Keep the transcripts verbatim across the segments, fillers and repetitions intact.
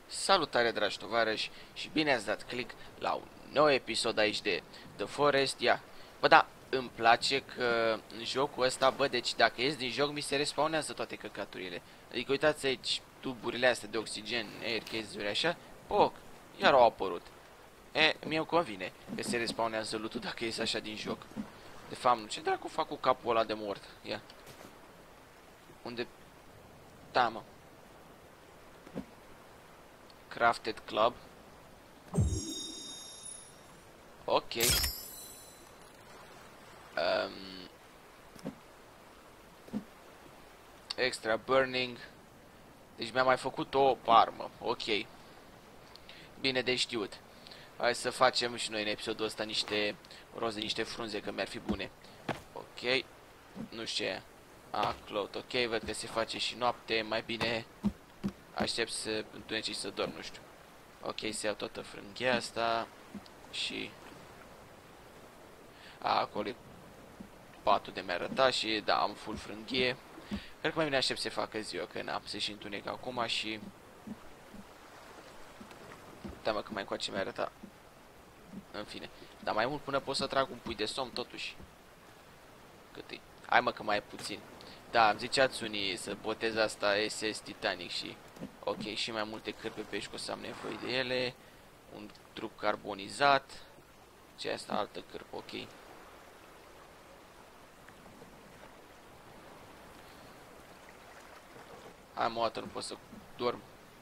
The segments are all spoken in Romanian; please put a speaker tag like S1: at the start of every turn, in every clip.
S1: Salutare, dragi tovarăși, și bine ați dat click la un nou episod aici de The Forest. Ia, bă, da, îmi place că în jocul ăsta, bă, deci dacă ies din joc, mi se respawnează toate căcaturile. Adică uitați aici, tuburile astea de oxigen, air, chestiuri așa, poc, iar au apărut. E, mie îmi convine că se respawnează loot-ul dacă ies așa din joc. De fapt, ce dracu fac cu capul ăla de mort? Ia. Unde? Da, mă. Crafted Club. Ok. Um, extra burning. Deci mi-a mai făcut o armă. Ok. Bine de știut. Hai să facem și noi în episodul ăsta niște roze, niște frunze, că mi-ar fi bune. Ok. Nu știu ce e. Ah, cloth. Ok, văd că se face și noapte. Mai bine aștept să întuneci și să dorm, nu știu. Ok, se iau toată frânghia asta. Și a, acolo e patul de mi-a arătat și da, am full frânghie. Cred că mai bine aștept să facă ziua, că n-am să și întunec acum și... Da, mă, că mai încoace mi-a arătat. În fine. Dar mai mult până pot să trag un pui de somn, totuși. Cât e? Hai, mă, că mai e puțin. Da, îmi ziceați unii să botez asta S S Titanic și... Ok, și mai multe cârpi pe pești, că o să am nevoie de ele. Un trup carbonizat. Ce asta? Altă cârpă, ok. Hai, mă, dată nu pot să dorm.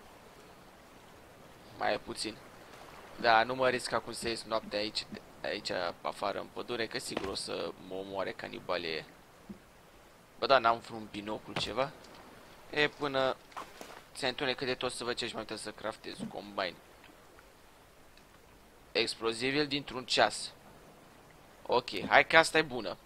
S1: Mai e puțin. Da, nu mă risc acum să ies noaptea aici, aici afară în pădure, că sigur o să mă omoare canibalee. Bă, da, n-am vreun binocul ceva. E, până se întunecă de tot să văd ce-și mai uită să craftez combine. Explozibil dintr-un ceas. Ok, hai că asta e bună.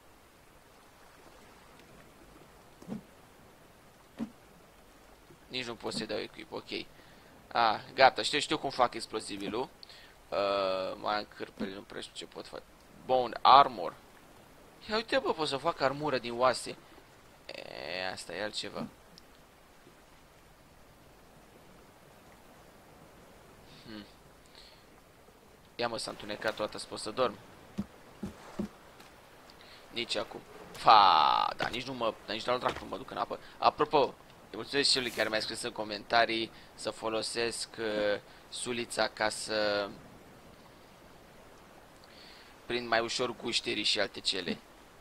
S1: Nici nu pot să-i dau equip, ok. Ah, gata, știu, știu cum fac explozibilul. Uh, mai am cârpele, nu prea știu ce pot face. Bone armor. Ia uite, bă, pot să fac armură din oase. E, asta e altceva. Hmm. Ia, mă, s-a întunecat toată, să pot să dorm. Nici acum. Fa, da, nici nu mă, nici nu dracu mă duc în apă. Apropo, îi mulțumesc celui care mi-a scris în comentarii să folosesc uh, sulița ca să prind mai ușor gușterii și alte cele.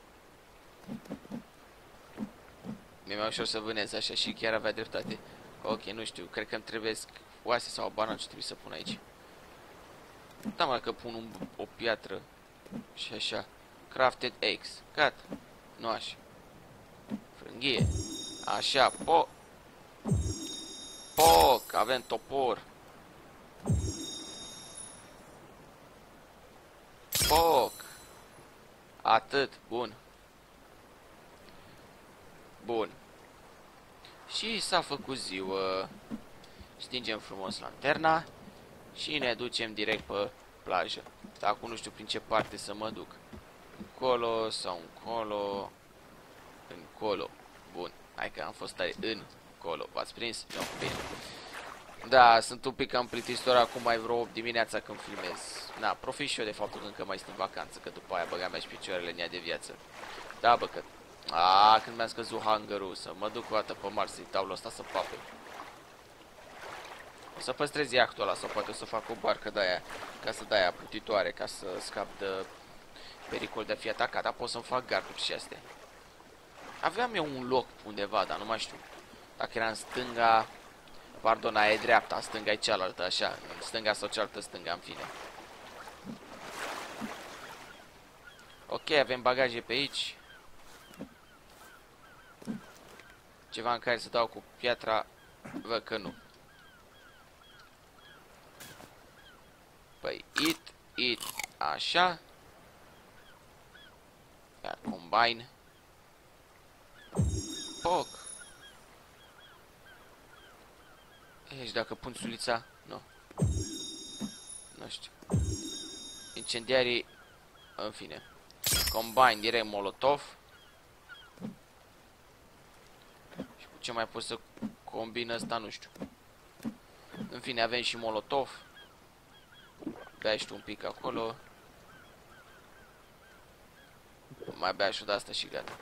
S1: Mi-e mai ușor să vânez așa și chiar avea dreptate. Ok, nu știu, cred că îmi trebuie oase sau o banană ce trebuie să pun aici. Da, mă, că pun un, o piatră și așa. Crafted eggs. Gata. Nu așa. Frânghie. Așa, po. Poc, avem topor. Poc. Atât, bun. Bun. Și s-a făcut ziua. Stingem frumos lanterna și ne ducem direct pe plajă. Dar acum nu știu prin ce parte să mă duc. Încolo sau încolo. Încolo. Bun. Hai că am fost tare încolo. V-ați prins? Nu, bine. Da, sunt un pic cam plictisitor acum, mai vreo opt dimineața când filmez. Na, profit și eu de faptul că încă mai sunt în vacanță, că după aia băga mea și picioarele în ea de viață. Da, bă, că... A, când mi-a scăzut hunger-ul, să mă duc o dată pe Mars să-i dau la ăsta să pape. O să păstrez iactul ăla, sau poate o să fac o barcă de-aia, ca să dai aia plutitoare, ca să scap de pericol de a fi atacat, dar pot să-mi fac garduri și astea. Aveam eu un loc undeva, dar nu mai știu. Dacă era în stânga... Pardon, aia e dreapta, stânga e cealaltă, așa. Stânga sau cealaltă stânga, în fine. Ok, avem bagaje pe aici. Ceva în care să dau cu piatra. Văd că nu. Păi, it, it, așa. Iar combine. Poc. Ești dacă pun sulița? Nu. Nu știu. Incendiarii. În fine. Combine direct molotov. Și cu ce mai pot să combin ăsta, nu știu. În fine, avem și molotov. Bea și tu un pic acolo. Mai bea și de asta și gata.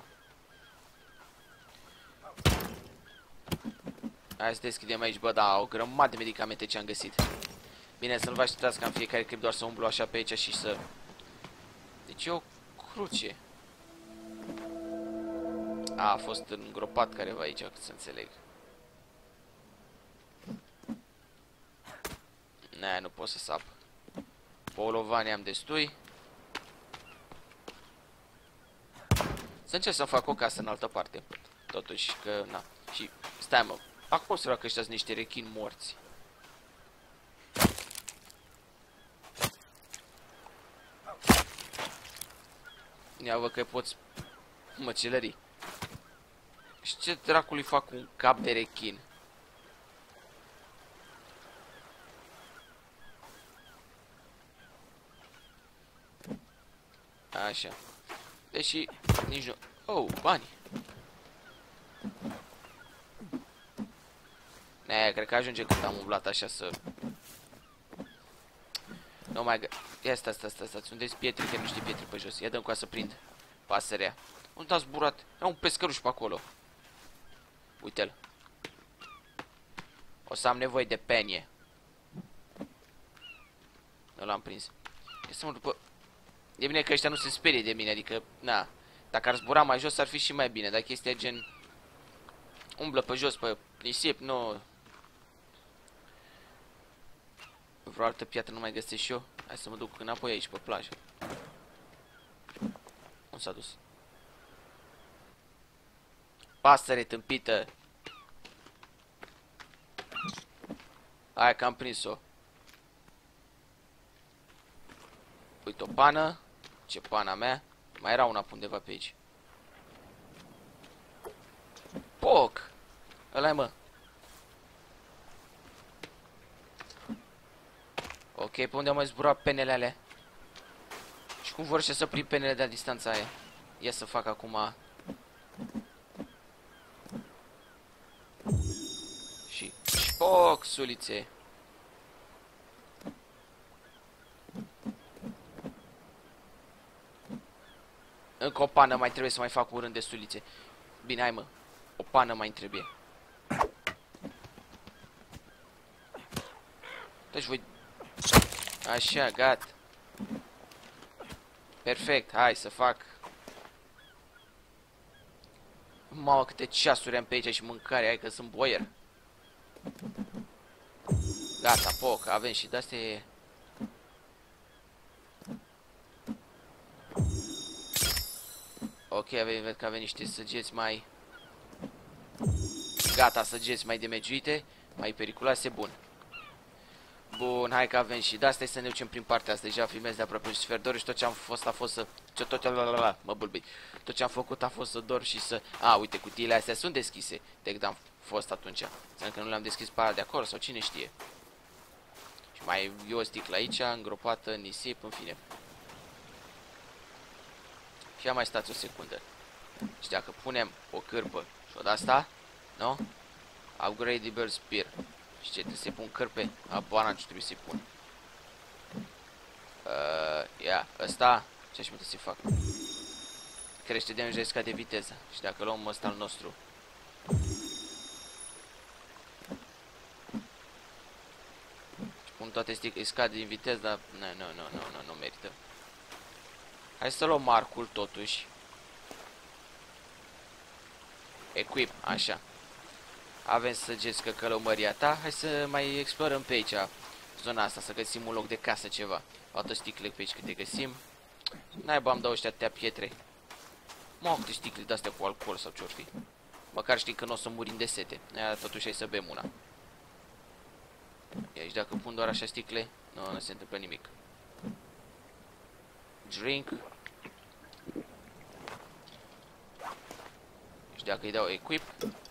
S1: Hai să deschidem aici, bă, da, o grămadă de medicamente ce am găsit. Bine, să nu vă așteptați ca în fiecare clip doar să umblu așa pe aici și să... Deci e o cruce. A, a fost îngropat careva aici, cât să înțeleg. Ne, nu pot să sap. Polovani am destui. Să încerc să fac o casă în altă parte. Totuși că, na. Și, stai mă, acum să că ăștia sunt niște rechini morți. Ia văd că poți măcelării. Și ce dracului fac un cap de rechin? Așa. Deși nici nu... Oh, bani. Ne, cred că ajunge când am umblat așa să... Nu mai... Ia stai, stai, stai, stai. Unde-s pietri? Chiar nu știi pietri pe jos. Ia dăm cu să prind pasărea. Unde a zburat? E un pescăruș pe acolo. Uite-l. O să am nevoie de penie. Nu l-am prins. Ia să mă după... E bine că ăștia nu se sperie de mine, adică, na. Dacă ar zbura mai jos ar fi și mai bine, dar chestia gen... Umblă pe jos, pe nisip, nu... Vreo altă piatră nu mai găsesc și eu. Hai să mă duc înapoi aici, pe plajă. Unde s-a dus? Pasăre tâmpită! Hai că am prins-o. Uite o pană. Ce pana mea. Mai era una pe undeva pe aici. Poc! Ăla-i, mă. Ok, pe unde au mai zburat penele alea? Și cum vor să prind penele de la distanța aia? Ia să fac acum... Și... Poc, sulițe! Încă o pană mai trebuie să mai fac un rând de sulițe. Bine, hai mă. O pană mai trebuie. Deci voi... Așa, gata. Perfect, hai să fac. Mamă, câte ceasuri am pe aici și mâncare, hai că sunt boier. Gata, poc, avem și de-astea. Ok, avem, văd că avem niște săgeți mai... Gata, săgeți mai demegiuite, mai periculoase, bun. Bun, hai că avem și de-astea, să ne ducem prin partea asta. Deja filmez de aproape un sfert de oră și tot ce am fost a fost să... Ce tot, la, mă bâlbâi. Tot ce am făcut a fost să dorm și să... A, uite, cutiile astea sunt deschise de când am fost atunci. Înseamnă că nu le-am deschis pe alea de acolo sau cine știe. Și mai e o sticlă aici, îngropată în nisip, în fine. Și mai stați o secundă. Și dacă punem o cârpă și o de-asta, nu? Upgradable spear. Și ce, trebuie să-i pun cârpe? Abana ce trebuie să-i pun. Uh, ia, ăsta, ce aș putea să-i fac? Crește damage de scade viteză. Și dacă luăm ăsta al nostru. Și pun toate stick, scade din viteză, dar nu, nu, nu, nu, nu, nu merită. Hai să luăm arcul totuși. Equip, așa. Avem săgeți că călăumăria ta. Hai să mai explorăm pe aici zona asta, să găsim un loc de casă ceva. O altă sticle pe aici câte găsim. Naiba, am dau ăștia atâtea pietre. Mă, câte sticle de-astea cu alcool sau ce-or fi. Măcar știi că nu o să murim de sete. Aia, totuși hai să bem una. Ia, și dacă pun doar așa sticle, nu, nu se întâmplă nimic. Drink. Și dacă îi dau equip.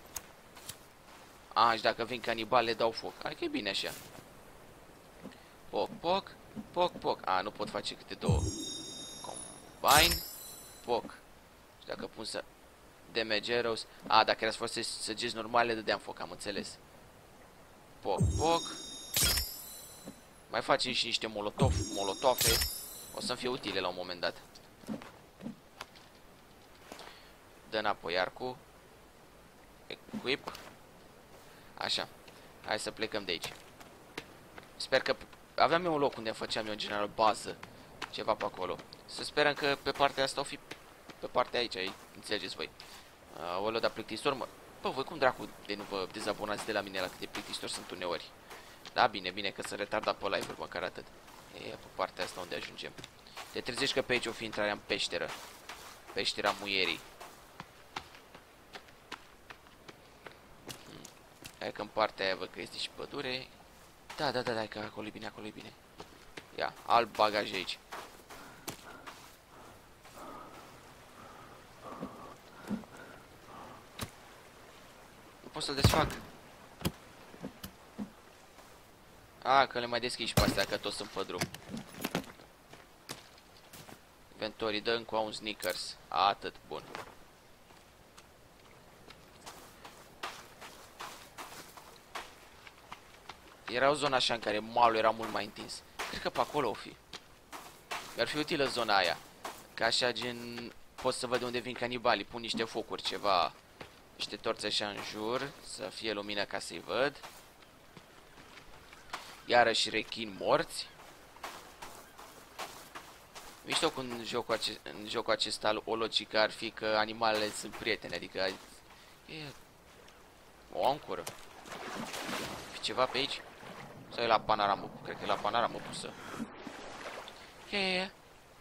S1: A, și dacă vin canibale, le dau foc. Hai că e bine așa. Poc, poc, poc, poc. A, nu pot face câte două. Combine. Poc. Și dacă pun să... Damage arrows. A, dacă era să folosesc săgeți normale, dădeam foc, am înțeles. Poc, poc. Mai facem și niște molotov, molotofe. O să-mi fie utile la un moment dat. Dă înapoi arcul. Equip. Așa. Hai să plecăm de aici. Sper că... Aveam eu un loc unde făceam eu în general bază. Ceva pe acolo. Să sperăm că pe partea asta o fi... Pe partea aici, ai, înțelegeți voi. Uh, o lua de plictisor, mă... Bă, voi cum dracu de nu vă dezabonați de la mine la câte plictisori sunt uneori? Da, bine, bine, că să retarda pe live-uri, măcar atât. E pe partea asta unde ajungem. Te trezești că pe aici o fi intrarea în peșteră. Peștera muierii. Hmm. Hai că în partea aia văd că este și pădure. Da, da, da, da, că acolo e bine, acolo e bine. Ia, alt bagaj aici. Nu pot să-l desfac. A, că le mai deschid și pe astea, că toți sunt pe drum. Inventory, dă încă un Snickers. Atât, bun. Era o zonă așa în care malul era mult mai întins. Cred că pe acolo o fi. Mi-ar fi utilă zona aia. Ca așa gen... Pot să văd unde vin canibalii. Pun niște focuri, ceva... Niște torțe așa în jur. Să fie lumină ca să-i văd. Iarăși rechini morți. Mișto cu în jocul, ace în jocul acesta o logică ar fi că animalele sunt prietene. Adică... E... O ancoră. Fi ceva pe aici? Sau e la panoramă? Cred că e la panoramă pusă. E, e, e.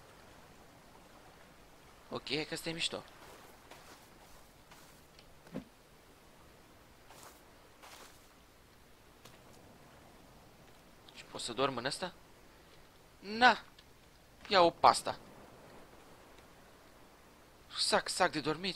S1: Ok, că asta e mișto. Și pot să dorm în ăsta? Na! Ia o pasta. Sac, sac de dormit.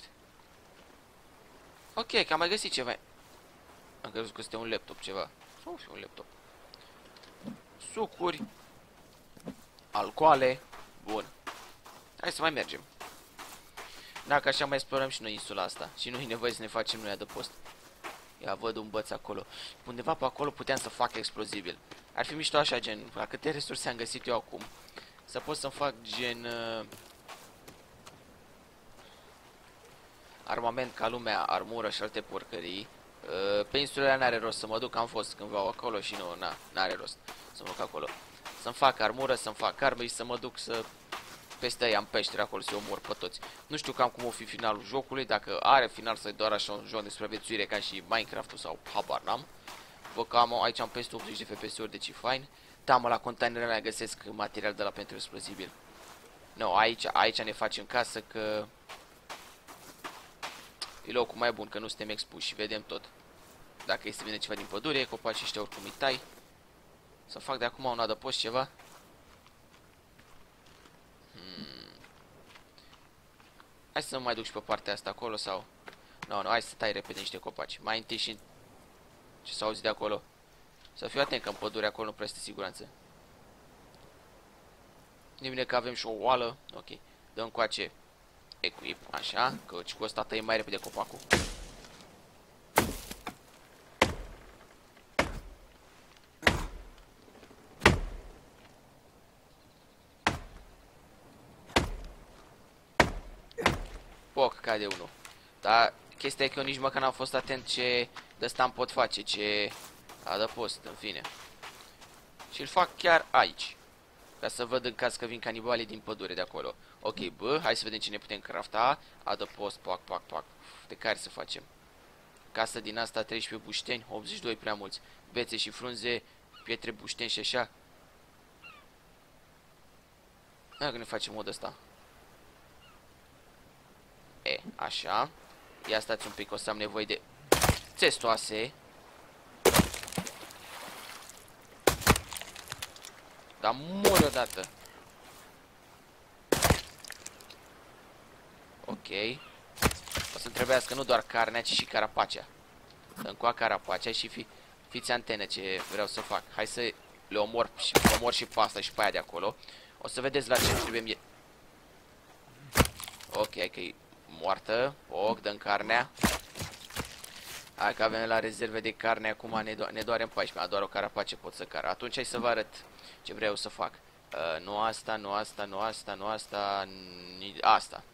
S1: Ok, că am mai găsit ceva. Am crezut că este un laptop, ceva. Sau fi un laptop. Sucuri. Alcoale. Bun. Hai să mai mergem. Dacă așa mai explorăm și noi insula asta. Și nu e nevoie să ne facem noi adăpost. Ia văd un băț acolo. Undeva pe acolo puteam să fac explozibil. Ar fi mișto așa, gen, la câte resurse am găsit eu acum. Să pot să fac gen... Uh, armament ca lumea, armură și alte porcării. Uh, pe insula n-are rost să mă duc, am fost cândva acolo și nu, na, n-are rost să mă duc acolo. Să-mi fac armură, să-mi fac arme și să mă duc să... Peste aia în peștere acolo să-i omor pe toți. Nu știu cam cum o fi finalul jocului, dacă are final să-i doar așa un joc de supraviețuire ca și Minecraft-ul sau habar n-am. Văd că am, aici am peste optzeci de F P S-uri, deci e fain. Da, mă, la containerele alea găsesc material de la pentru explozibil. Nu, no, aici, aici ne facem casă că... E locul mai bun, că nu suntem expuși și vedem tot. Dacă este bine ceva din pădure, copacii ăștia oricum îi tai. Să fac de acum un adăpost ceva. Hmm. Hai să mă mai duc și pe partea asta acolo sau... Nu, no, nu, hai să tai repede niște copaci. Mai întâi și... Ce s-a auzit de acolo? Să fiu atent că în pădure acolo nu prea este siguranță. E bine că avem și o oală. Ok. Dăm coace. Equip. Așa. Căci cu ăsta tăiem mai repede copacul. Poc, cade unul. Dar chestia e că eu nici măcar n-am fost atent ce de ăsta îmi pot face, ce adăpost, în fine. Și îl fac chiar aici. Ca să văd în caz că vin canibalii din pădure de acolo. Ok, bă, hai să vedem ce ne putem crafta. Adăpost, pac, pac, pac. De care să facem? Casă din asta, treisprezece bușteni, optzeci și doi prea mulți. Bețe și frunze, pietre, bușteni și așa. Dacă ne facem modul ăsta. E, așa. Ia stați un pic, o să am nevoie de țestoase. Dar mori odată. Ok. O să trebuiască nu doar carnea, ci și carapacea. Dăm cu carapacea și fi, fiți antene ce vreau să fac. Hai să le omor și, omor și pe asta și pe aia de acolo. O să vedeți la ce trebuie mie. Ok, că e moartă. Oc, dăm carnea. Hai că avem la rezerve de carne, acum ne, do ne doare în paisprezece, doar o carapace pot să car. Atunci hai să vă arăt ce vreau să fac. Uh, nu asta, nu asta, nu asta, nu asta, ni asta.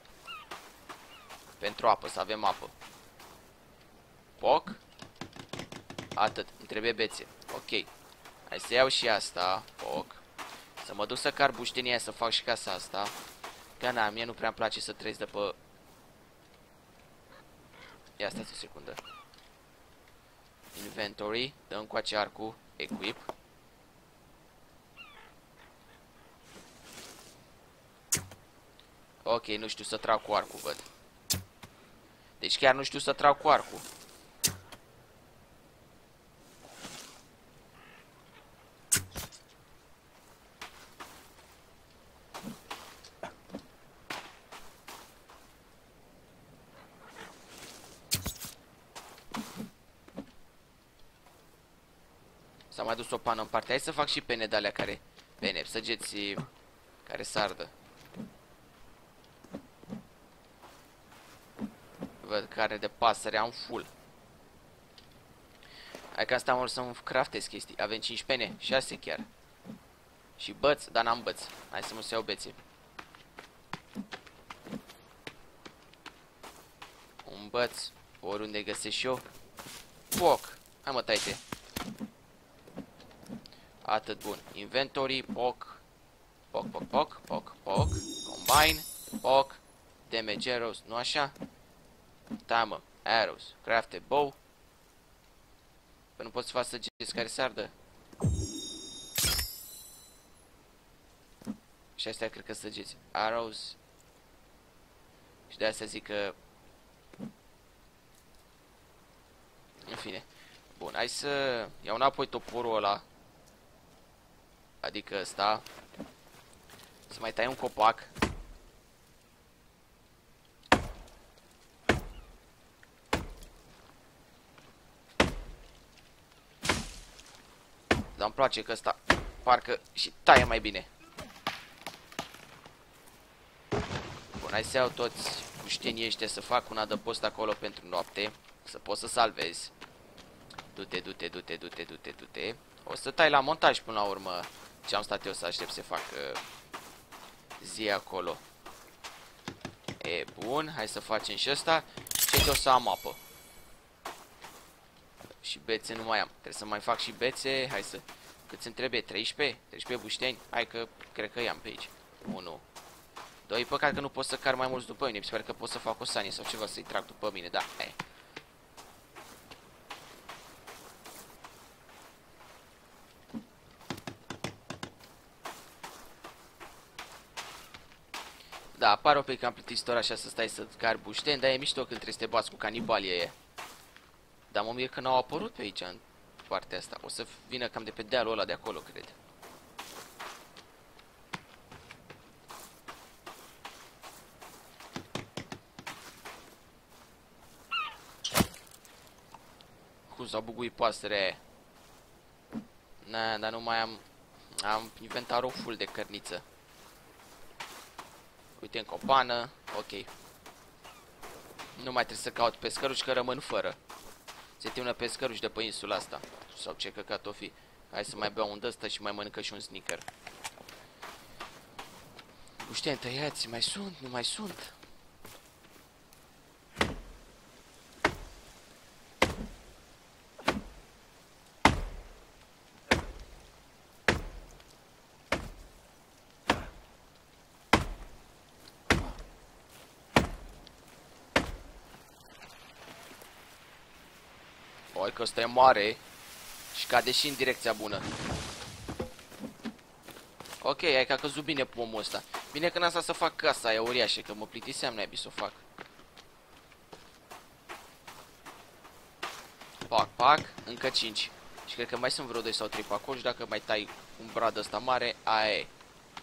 S1: Pentru apă, să avem apă. Foc. Atât, îmi trebuie bețe. Ok. Hai să iau și asta. Foc. Să mă duc să car buștenia, să fac și casa asta. Că na, mie nu prea îmi place să trăiesc de pe... Ia stați o secundă. Inventory. Dăm cu acea arcul. Equip. Ok, nu știu să trag cu arcul, văd. Deci chiar nu știu să trag cu arcul. S-a mai dus o pană în partea. Hai să fac și pene de alea care... Pene, săgeți care sardă. Văd care de pasăre am full. Hai că asta am vrut să-mi craftez chestii. Avem cinci pene, șase chiar. Și băți, dar n-am băți. Hai să mă să iau bețe. Un băț, oriunde găsesc și eu. Foc. Hai mă, taite. Atât bun. Inventory, poc. Poc, poc, poc, poc, poc. Combine, poc. Damage arrows, nu așa? Da, mă. Arrows. Craft a bow. Că nu pot să fac săgeți care sardă. Și astea cred că săgeți. Arrows. Și de asta zic că... În fine. Bun, hai să iau înapoi toporul ăla. Adică ăsta. Să mai tai un copac. Dar îmi place că ăsta parcă și taie mai bine. Bun, hai să iau toți puștenii ăștia să fac un adăpost acolo pentru noapte. Să pot să salvez. Du-te, du-te, du-te, du-te, du-te, du-te. O să tai la montaj până la urmă ce am stat eu să aștept să fac uh, zi acolo. E, bun, hai să facem și ăsta. Și o să am apă. Și bețe nu mai am. Trebuie să mai fac și bețe. Hai să... Cât îmi trebuie? treisprezece? treisprezece bușteni? Hai că cred că i-am pe aici. unu. doi. Păcat că nu pot să car mai mulți după mine. Sper că pot să fac o sanie sau ceva să-i trag după mine. Da, e. Da, apare un pic cam plictisitor așa să stai să cari bușteni, dar e mișto când trebuie să te bați cu canibalii aia. Dar mă mir că n-au apărut pe aici, în partea asta. O să vină cam de pe dealul ăla de acolo, cred. Cum s-au buguit pasărea aia. Na, dar nu mai am... Am inventarul full de cărniță. Uite, încă o pană. Ok. Nu mai trebuie să caut pescăruși, că rămân fără. Se termină pescăruși de pe insula asta. Sau ce căcat o fi. Hai să mai beau un dăstă și mai mănâncă și un sneaker. Bușteni tăiați, mai sunt, nu mai sunt. Oi că ăsta e mare și cade și în direcția bună. Ok, hai că a căzut bine pomul ăsta. Bine că n-am stat să fac casa aia uriașă, că mă plictiseam naibii să o fac. Pac, pac, încă cinci. Și cred că mai sunt vreo doi sau trei pe acolo și dacă mai tai un brad ăsta mare, aia e.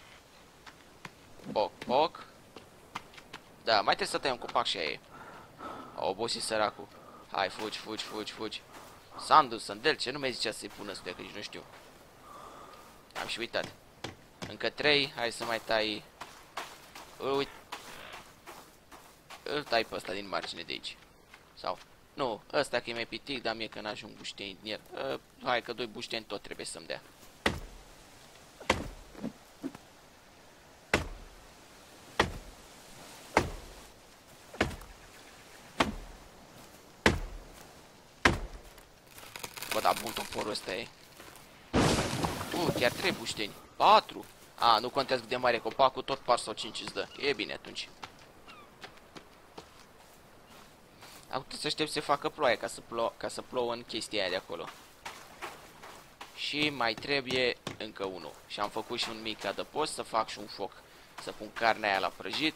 S1: Poc, poc. Da, mai trebuie să tai un copac și aia e. A obosit săracul. Hai, fugi, fugi, fugi, fugi. Sandu, Sandel, ce nu mi-ai zicea să-i pun ăsta, că nici nu știu. Am și uitat. Încă trei, hai să mai tai. Îl uit. Îl tai pe ăsta din margine de aici. Sau, Nu, ăsta că e mai pitic, dar mie că n-ajung bușteni din el. Uh, hai că doi bușteni tot trebuie să-mi dea. Bă, da, bun toporul ăsta e. Uh, chiar trei bușteni. Patru. A, nu contează cât de mare copacul, tot patru sau cinci îți dă. E bine atunci. Acum trebuie să aștept să se facă ploaie ca să, plouă, ca să plouă în chestia aia de acolo. Și mai trebuie încă unul. Și am făcut și un mic adăpost să fac și un foc. Să pun carnea aia la prăjit.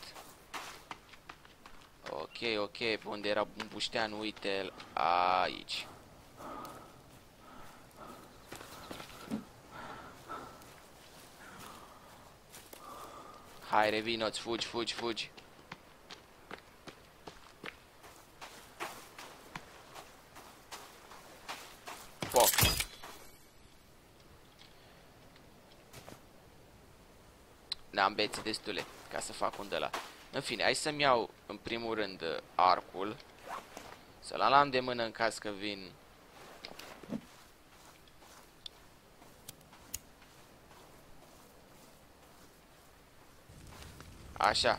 S1: Ok, ok, pe unde era un buștean, uite-l aici. Hai, revino-ți, fugi, fugi, fugi. Foc. N-am bețe destule ca să fac un de la. În fine, hai să-mi iau în primul rând arcul. Să-l am de mână în caz că vin. Așa.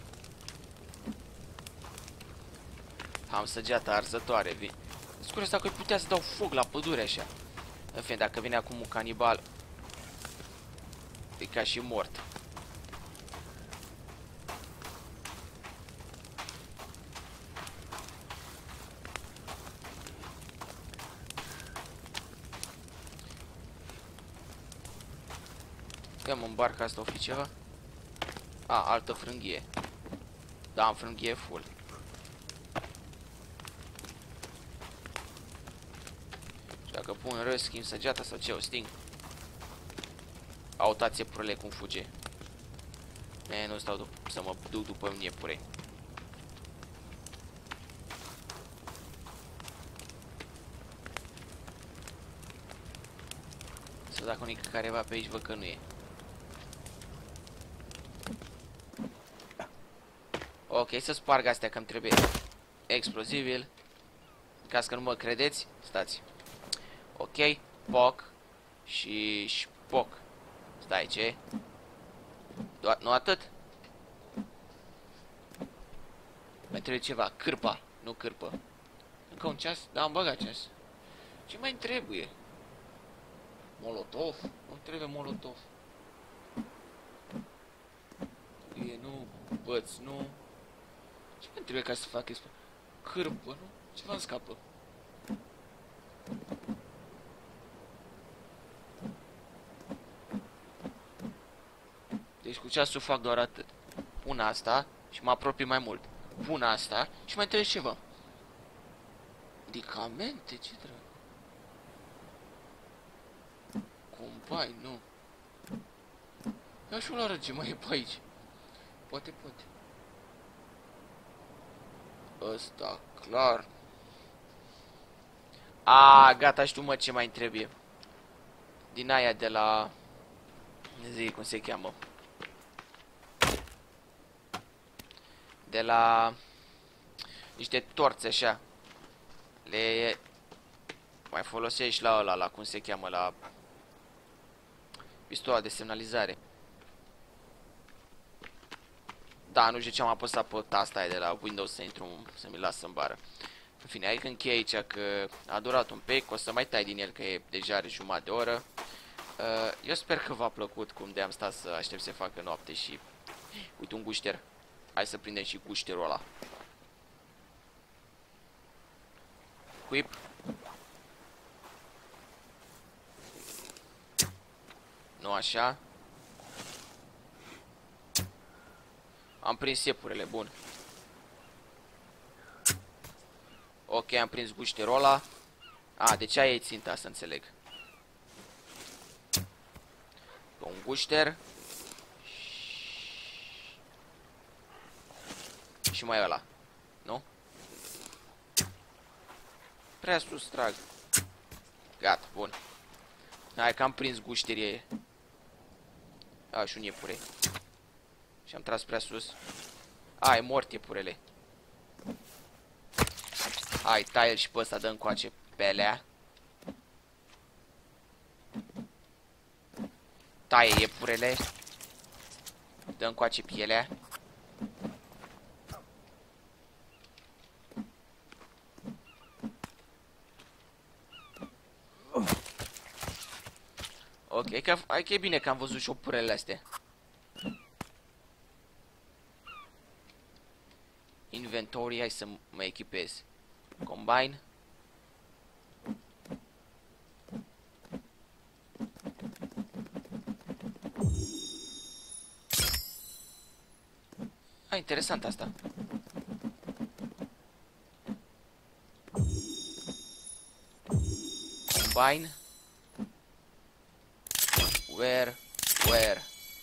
S1: Am săgeata arzătoare, vin. Scurios dacă putea să dau foc la pădure așa. În fine, dacă vine acum un canibal, e ca și mort. Dăm în barca asta o fi ceva? A, altă frânghie. Da, am frânghie full. Și dacă pun răs, schimb săgeata sau ce, o sting. Autați iepurele cum fuge. E, nu stau să mă duc după iepure. Să dacă unică careva pe aici, văd că nu e. Ok, să sparg astea că îmi trebuie explozibil. În caz că nu mă credeți, stați. Ok, poc și șpoc. Stai, ce? Doar, nu atât? Mai trebuie ceva, cârpa, nu cârpă. Încă un ceas? Da, am băgat ceas. Ce mai trebuie? Molotov? Nu trebuie molotov. E, nu, băț, nu. Ce mai trebuie ca să fac explozibil? Cârpă, nu? Ceva îmi scapă. Deci cu ceasul fac doar atât. Pun asta și mă apropii mai mult. Pun asta și mai trebuie ceva. Medicamente? Ce dracu? Combai, nu. Ia și-o la ce mai e pe aici. Poate, poate. Ăsta, clar. A, gata, știu mă ce mai trebuie. Din aia de la... Zi, cum se cheamă? De la... Niște torțe așa. Le... Mai folosești la ăla, la cum se cheamă, la... Pistola de semnalizare. Da, nu știu ce am apăsat pe tasta aia de la Windows să intru, să mi lasă în bară. În fine, hai că închei aici că a durat un pic, o să mai tai din el că e deja are jumătate de oră. Eu sper că v-a plăcut cum de am stat să aștept să facă noapte și... Uite un gușter. Hai să prindem și gușterul ăla. Whip. Nu așa. Am prins iepurele, bun. Ok, am prins gușterul ăla. A, deci aia e ținta, să înțeleg. Un gușter. Și mai ăla. Nu? Prea sus trag. Gata, bun. Hai că am prins gușterie. A, și un iepure. Și am tras prea sus. A, e mort iepurele. Hai, taie-l și pe ăsta, dă încoace pelea. Taie iepurele. Dă încoace pielea. Ok, că, hai că e bine că am văzut șopurele astea. Inventory, hai să mă echipez. Combine. Ah, interesant asta. Combine. Where, where.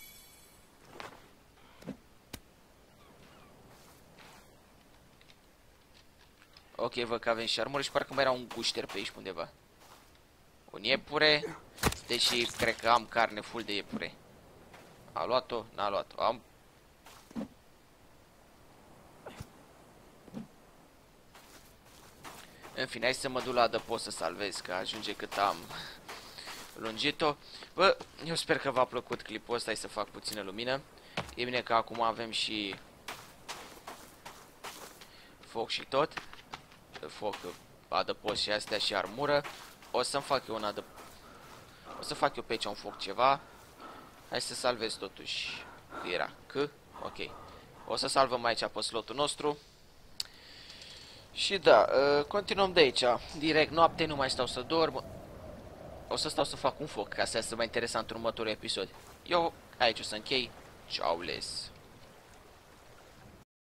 S1: Ok, văd că avem și armură și parcă mai era un gușter pe aici undeva. Un iepure, deși cred că am carne full de iepure. A luat-o? N-a luat-o. Am... În fine, hai să mă duc la adăpost să salvez, că ajunge cât am lungit-o. Bă, eu sper că v-a plăcut clipul ăsta, hai să fac puțină lumină. E bine că acum avem și foc și tot. Foc, adăpost și astea și armură. O să-mi fac eu un adăpost. O să fac eu pe aici un foc ceva. Hai să salvez totuși. Că era C. Ok. O să salvăm aici pe slotul nostru. Și da, continuăm de aici. Direct noapte, nu mai stau să dorm. O să stau să fac un foc ca să iasă mai interesant următorul episod. Eu aici o să închei. Ciao les.